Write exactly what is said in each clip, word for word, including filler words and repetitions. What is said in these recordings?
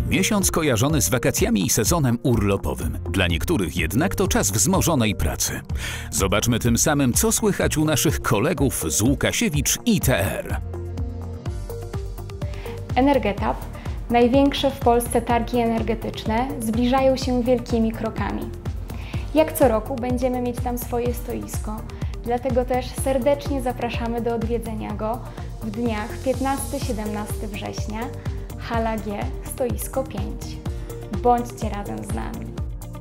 Miesiąc kojarzony z wakacjami i sezonem urlopowym. Dla niektórych jednak to czas wzmożonej pracy. Zobaczmy tym samym, co słychać u naszych kolegów z Łukasiewicz I T R. Energetap, największe w Polsce targi energetyczne, zbliżają się wielkimi krokami. Jak co roku będziemy mieć tam swoje stoisko, dlatego też serdecznie zapraszamy do odwiedzenia go w dniach piętnastego do siedemnastego września, hala G, stoisko pięć. Bądźcie razem z nami.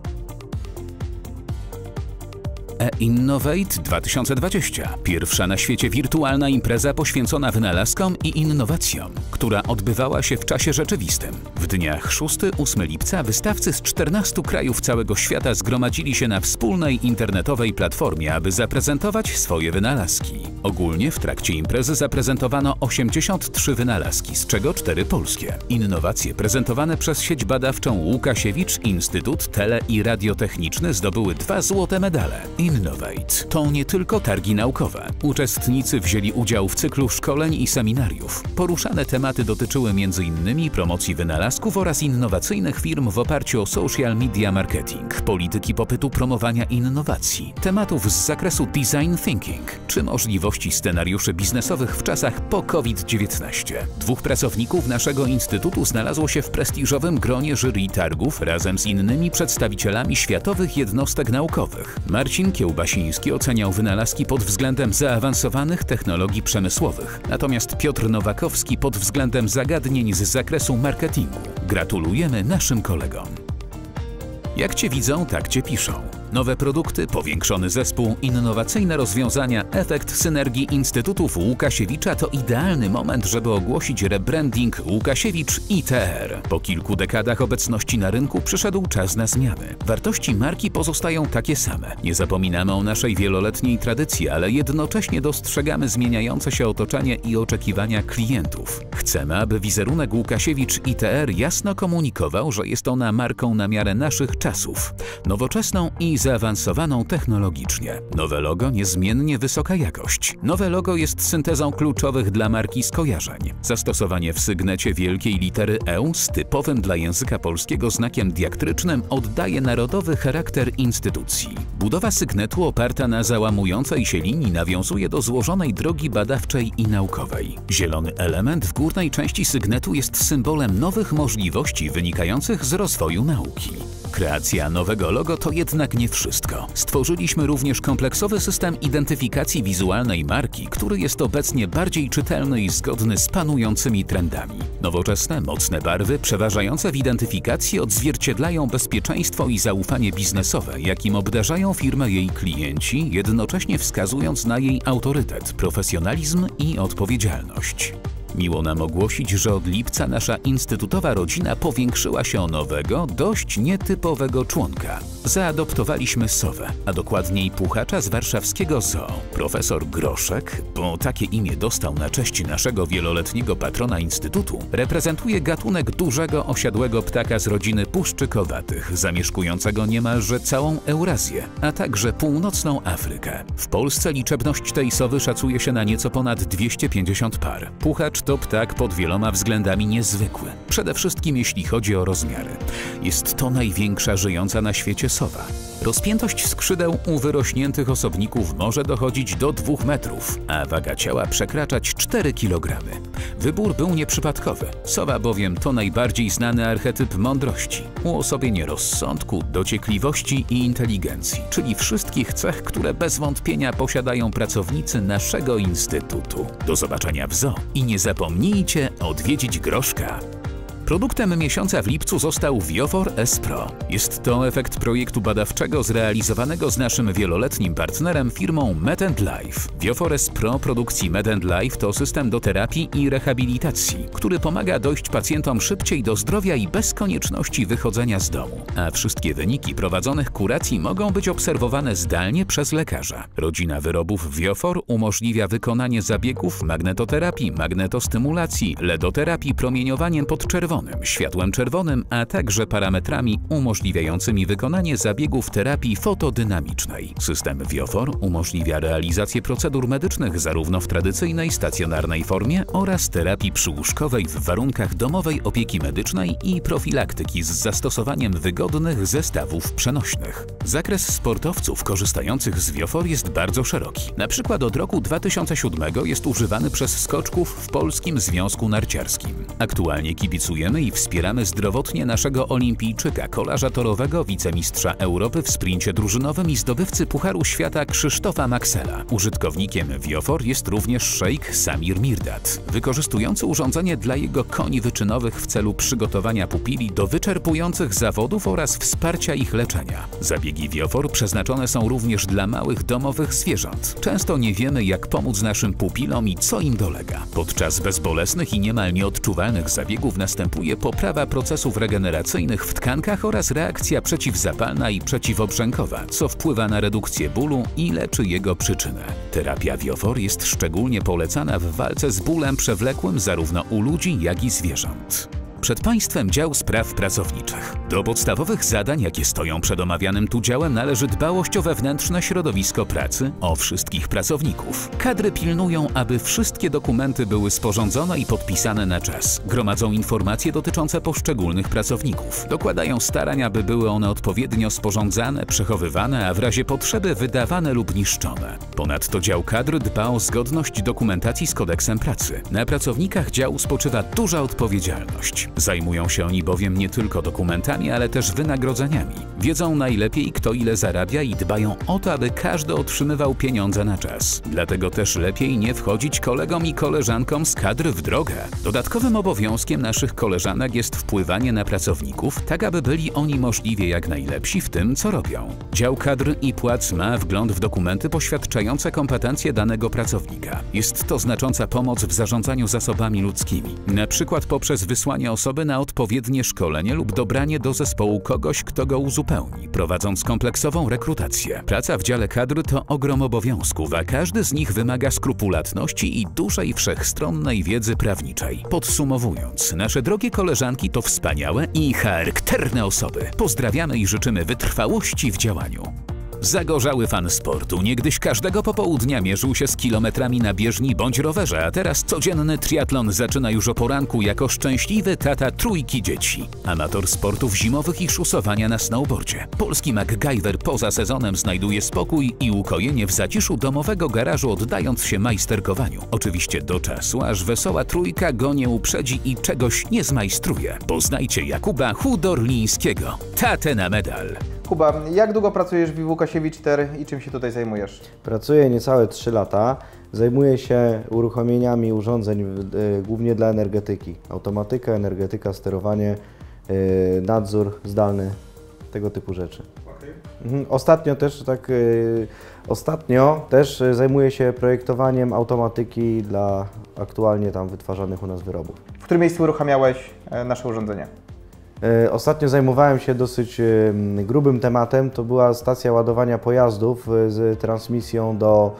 E-Innovate dwa tysiące dwadzieścia. Pierwsza na świecie wirtualna impreza poświęcona wynalazkom i innowacjom, która odbywała się w czasie rzeczywistym. W dniach szóstego do ósmego lipca wystawcy z czternastu krajów całego świata zgromadzili się na wspólnej internetowej platformie, aby zaprezentować swoje wynalazki. Ogólnie w trakcie imprezy zaprezentowano osiemdziesiąt trzy wynalazki, z czego cztery polskie. Innowacje prezentowane przez sieć badawczą Łukasiewicz Instytut Tele- i Radiotechniczny zdobyły dwa złote medale. Innovate to nie tylko targi naukowe. Uczestnicy wzięli udział w cyklu szkoleń i seminariów. Poruszane tematy dotyczyły między innymi promocji wynalazków oraz innowacyjnych firm w oparciu o social media marketing, polityki popytu, promowania innowacji, tematów z zakresu design thinking czy możliwości scenariuszy biznesowych w czasach po COVID dziewiętnaście. Dwóch pracowników naszego instytutu znalazło się w prestiżowym gronie jury targów razem z innymi przedstawicielami światowych jednostek naukowych. Marcin Kiełbasiński oceniał wynalazki pod względem zaawansowanych technologii przemysłowych, natomiast Piotr Nowakowski pod względem zagadnień z zakresu marketingu. Gratulujemy naszym kolegom. Jak Cię widzą, tak Cię piszą. Nowe produkty, powiększony zespół, innowacyjne rozwiązania, efekt synergii instytutów Łukasiewicza to idealny moment, żeby ogłosić rebranding Łukasiewicz I T R. Po kilku dekadach obecności na rynku przyszedł czas na zmiany. Wartości marki pozostają takie same. Nie zapominamy o naszej wieloletniej tradycji, ale jednocześnie dostrzegamy zmieniające się otoczenie i oczekiwania klientów. Chcemy, aby wizerunek Łukasiewicz I T R jasno komunikował, że jest ona marką na miarę naszych czasów. Nowoczesną i zaawansowaną technologicznie. Nowe logo niezmiennie wysoka jakość. Nowe logo jest syntezą kluczowych dla marki skojarzeń. Zastosowanie w sygnecie wielkiej litery E z typowym dla języka polskiego znakiem diaktrycznym oddaje narodowy charakter instytucji. Budowa sygnetu oparta na załamującej się linii nawiązuje do złożonej drogi badawczej i naukowej. Zielony element w górnej części sygnetu jest symbolem nowych możliwości wynikających z rozwoju nauki. Kreacja nowego logo to jednak nie wszystko. Stworzyliśmy również kompleksowy system identyfikacji wizualnej marki, który jest obecnie bardziej czytelny i zgodny z panującymi trendami. Nowoczesne, mocne barwy przeważające w identyfikacji odzwierciedlają bezpieczeństwo i zaufanie biznesowe, jakim obdarzają firmę jej klienci, jednocześnie wskazując na jej autorytet, profesjonalizm i odpowiedzialność. Miło nam ogłosić, że od lipca nasza instytutowa rodzina powiększyła się o nowego, dość nietypowego członka. Zaadoptowaliśmy sowę, a dokładniej puchacza z warszawskiego zoo. Profesor Groszek, bo takie imię dostał na cześć naszego wieloletniego patrona instytutu, reprezentuje gatunek dużego osiadłego ptaka z rodziny puszczykowatych, zamieszkującego niemalże całą Eurazję, a także północną Afrykę. W Polsce liczebność tej sowy szacuje się na nieco ponad dwieście pięćdziesiąt par. Puchacz to ptak pod wieloma względami niezwykły, przede wszystkim jeśli chodzi o rozmiary. Jest to największa żyjąca na świecie sowa. Rozpiętość skrzydeł u wyrośniętych osobników może dochodzić do dwóch metrów, a waga ciała przekraczać cztery kilogramy. Wybór był nieprzypadkowy. Sowa bowiem to najbardziej znany archetyp mądrości, uosobienie rozsądku, dociekliwości i inteligencji, czyli wszystkich cech, które bez wątpienia posiadają pracownicy naszego instytutu. Do zobaczenia w zoo i nie zapomnijcie odwiedzić Groszka. Produktem miesiąca w lipcu został Viofor S Pro. Jest to efekt projektu badawczego zrealizowanego z naszym wieloletnim partnerem firmą Med and Life. Viofor S Pro produkcji Med and Life to system do terapii i rehabilitacji, który pomaga dojść pacjentom szybciej do zdrowia i bez konieczności wychodzenia z domu. A wszystkie wyniki prowadzonych kuracji mogą być obserwowane zdalnie przez lekarza. Rodzina wyrobów Viofor umożliwia wykonanie zabiegów magnetoterapii, magnetostymulacji, ledoterapii promieniowaniem podczerwonym, czerwonym, światłem czerwonym, a także parametrami umożliwiającymi wykonanie zabiegów terapii fotodynamicznej. System Viofor umożliwia realizację procedur medycznych zarówno w tradycyjnej, stacjonarnej formie oraz terapii przyłóżkowej w warunkach domowej opieki medycznej i profilaktyki z zastosowaniem wygodnych zestawów przenośnych. Zakres sportowców korzystających z Viofor jest bardzo szeroki. Na przykład od roku dwa tysiące siódmego jest używany przez skoczków w Polskim Związku Narciarskim. Aktualnie kibicujemy i wspieramy zdrowotnie naszego olimpijczyka, kolarza torowego, wicemistrza Europy w sprincie drużynowym i zdobywcy Pucharu Świata Krzysztofa Maxela. Użytkownikiem Viofor jest również szejk Samir Mirdad, wykorzystujący urządzenie dla jego koni wyczynowych w celu przygotowania pupili do wyczerpujących zawodów oraz wsparcia ich leczenia. Zabiegi Viofor przeznaczone są również dla małych domowych zwierząt. Często nie wiemy, jak pomóc naszym pupilom i co im dolega. Podczas bezbolesnych i niemal nieodczuwalnych zabiegów następuje poprawa procesów regeneracyjnych w tkankach oraz reakcja przeciwzapalna i przeciwobrzękowa, co wpływa na redukcję bólu i leczy jego przyczynę. Terapia Viofor jest szczególnie polecana w walce z bólem przewlekłym zarówno u ludzi, jak i zwierząt. Przed Państwem dział spraw pracowniczych. Do podstawowych zadań, jakie stoją przed omawianym tu działem, należy dbałość o wewnętrzne środowisko pracy, o wszystkich pracowników. Kadry pilnują, aby wszystkie dokumenty były sporządzone i podpisane na czas. Gromadzą informacje dotyczące poszczególnych pracowników. Dokładają starań, aby były one odpowiednio sporządzane, przechowywane, a w razie potrzeby wydawane lub niszczone. Ponadto dział kadr dba o zgodność dokumentacji z kodeksem pracy. Na pracownikach działu spoczywa duża odpowiedzialność. Zajmują się oni bowiem nie tylko dokumentami, ale też wynagrodzeniami. Wiedzą najlepiej, kto ile zarabia i dbają o to, aby każdy otrzymywał pieniądze na czas. Dlatego też lepiej nie wchodzić kolegom i koleżankom z kadr w drogę. Dodatkowym obowiązkiem naszych koleżanek jest wpływanie na pracowników, tak aby byli oni możliwie jak najlepsi w tym, co robią. Dział kadr i płac ma wgląd w dokumenty poświadczające kompetencje danego pracownika. Jest to znacząca pomoc w zarządzaniu zasobami ludzkimi, na przykład poprzez wysłanie osoby na odpowiednie szkolenie lub dobranie do zespołu kogoś, kto go uzupełni, prowadząc kompleksową rekrutację. Praca w dziale kadr to ogrom obowiązków, a każdy z nich wymaga skrupulatności i dużej wszechstronnej wiedzy prawniczej. Podsumowując, nasze drogie koleżanki to wspaniałe i charakterne osoby. Pozdrawiamy i życzymy wytrwałości w działaniu. Zagorzały fan sportu niegdyś każdego popołudnia mierzył się z kilometrami na bieżni bądź rowerze, a teraz codzienny triatlon zaczyna już o poranku jako szczęśliwy tata trójki dzieci. Amator sportów zimowych i szusowania na snowboardzie. Polski MacGyver poza sezonem znajduje spokój i ukojenie w zaciszu domowego garażu, oddając się majsterkowaniu. Oczywiście do czasu, aż wesoła trójka go nie uprzedzi i czegoś nie zmajstruje. Poznajcie Jakuba Chudorlińskiego, tatę na medal. Kuba, jak długo pracujesz w Łukasiewicz Ter i czym się tutaj zajmujesz? Pracuję niecałe trzy lata. Zajmuję się uruchomieniami urządzeń y, głównie dla energetyki. Automatyka, energetyka, sterowanie, y, nadzór zdalny, tego typu rzeczy. Okay. Mhm. Ostatnio też tak y, ostatnio też zajmuję się projektowaniem automatyki dla aktualnie tam wytwarzanych u nas wyrobów. W którym miejscu uruchamiałeś nasze urządzenie? Ostatnio zajmowałem się dosyć grubym tematem, to była stacja ładowania pojazdów z transmisją do,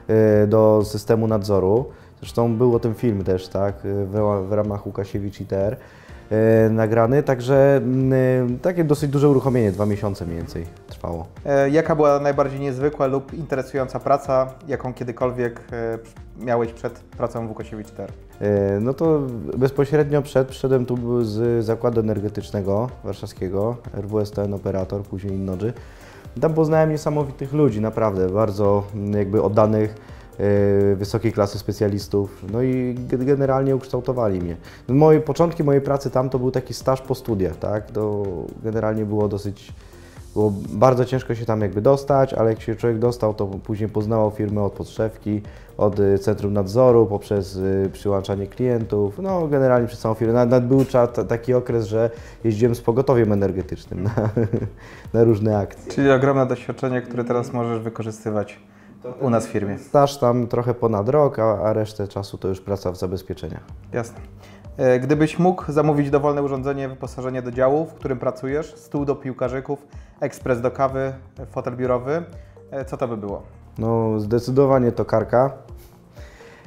do systemu nadzoru. Zresztą był o tym film też, tak, w, w ramach Łukasiewicz i Ter nagrany, także takie dosyć duże uruchomienie, dwa miesiące mniej więcej trwało. Jaka była najbardziej niezwykła lub interesująca praca, jaką kiedykolwiek miałeś przed pracą w Łukasiewicz Ter? No to bezpośrednio przed przyszedłem tu z zakładu energetycznego warszawskiego, R W S T N operator, później Innogy. Tam poznałem niesamowitych ludzi, naprawdę bardzo jakby oddanych, wysokiej klasy specjalistów, no i generalnie ukształtowali mnie. Moje początki mojej pracy tam to był taki staż po studiach, tak? To generalnie było dosyć, było bardzo ciężko się tam jakby dostać, ale jak się człowiek dostał, to później poznawał firmę od podszewki, od centrum nadzoru, poprzez przyłączanie klientów, no generalnie przez całą firmę. Nawet był taki okres, że jeździłem z pogotowiem energetycznym na, na różne akcje. Czyli ogromne doświadczenie, które teraz możesz wykorzystywać u nas w firmie. Staż tam trochę ponad rok, a, a resztę czasu to już praca w zabezpieczeniach. Jasne. Gdybyś mógł zamówić dowolne urządzenie, wyposażenie do działu, w którym pracujesz, stół do piłkarzyków, ekspres do kawy, fotel biurowy, co to by było? No zdecydowanie tokarka.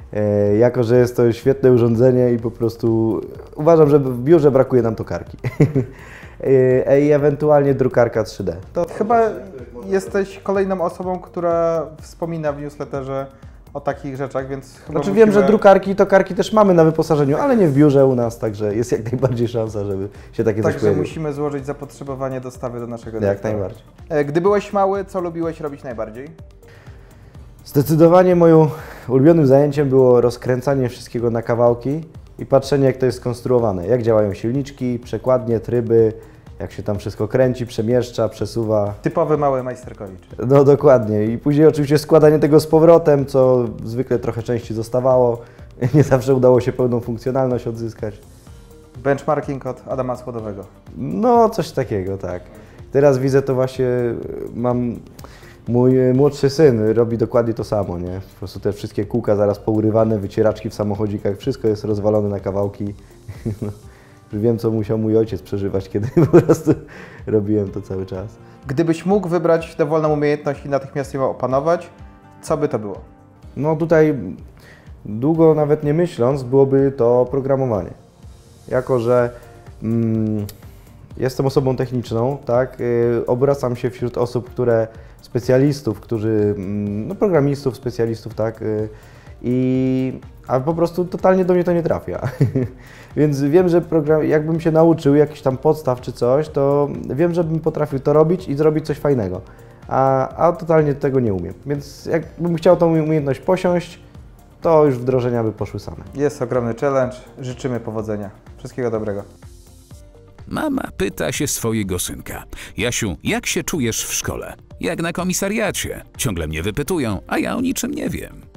E, jako, że jest to świetne urządzenie i po prostu uważam, że w biurze brakuje nam tokarki. e, I ewentualnie drukarka trzy D. To chyba jesteś kolejną osobą, która wspomina w newsletterze o takich rzeczach, więc chyba Znaczy musimy... wiem, że drukarki i tokarki też mamy na wyposażeniu, ale nie w biurze u nas, także jest jak najbardziej szansa, żeby się takie coś Także pojawiło. musimy złożyć zapotrzebowanie dostawy do naszego Jak dyrektora. najbardziej. E, Gdy byłeś mały, co lubiłeś robić najbardziej? Zdecydowanie moim ulubionym zajęciem było rozkręcanie wszystkiego na kawałki i patrzenie, jak to jest skonstruowane, jak działają silniczki, przekładnie, tryby, jak się tam wszystko kręci, przemieszcza, przesuwa. Typowy mały majsterkowicz. No dokładnie. I później oczywiście składanie tego z powrotem, co zwykle trochę części zostawało. Nie zawsze udało się pełną funkcjonalność odzyskać. Benchmarking od Adama Słodowego. No, coś takiego, tak. Teraz widzę to właśnie, mam, mój młodszy syn robi dokładnie to samo, nie? Po prostu te wszystkie kółka zaraz pourywane, wycieraczki w samochodzikach, wszystko jest rozwalone na kawałki. No, wiem, co musiał mój ojciec przeżywać, kiedy po prostu robiłem to cały czas. Gdybyś mógł wybrać dowolną umiejętność i natychmiast ją opanować, co by to było? No tutaj długo nawet nie myśląc, byłoby to programowanie. Jako, że mm, jestem osobą techniczną, tak, yy, obracam się wśród osób, które, specjalistów, którzy, mm, no programistów, specjalistów, tak, yy, i, a po prostu totalnie do mnie to nie trafia. Więc wiem, że program, jakbym się nauczył jakichś tam podstaw czy coś, to wiem, że bym potrafił to robić i zrobić coś fajnego. A, a totalnie tego nie umiem. Więc jakbym chciał tą umiejętność posiąść, to już wdrożenia by poszły same. Jest ogromny challenge, życzymy powodzenia. Wszystkiego dobrego. Mama pyta się swojego synka. Jasiu, jak się czujesz w szkole? Jak na komisariacie? Ciągle mnie wypytują, a ja o niczym nie wiem.